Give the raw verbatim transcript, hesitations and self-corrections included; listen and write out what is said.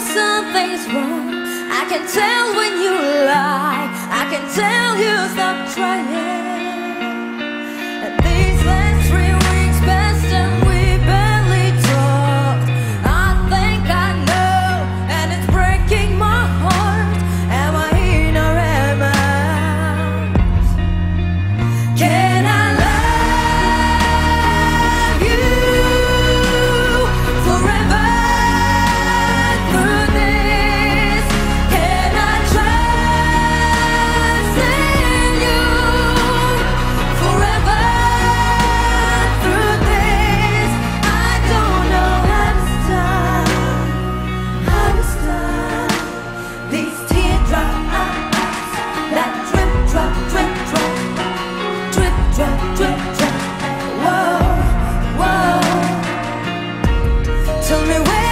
something's wrong. I can tell when you lie. I can tell you stop trying. And these last three weeks passed and we barely talked. I think I know, and it's breaking my heart. Am I in or am I out? Can I love you forever? Tell me where